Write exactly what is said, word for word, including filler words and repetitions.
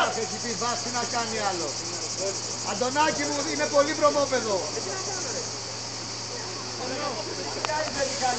Βάς έχει πει, Βάς τι να κάνει άλλο. Αντωνάκη μου είναι πολύ βρωμόπεδο.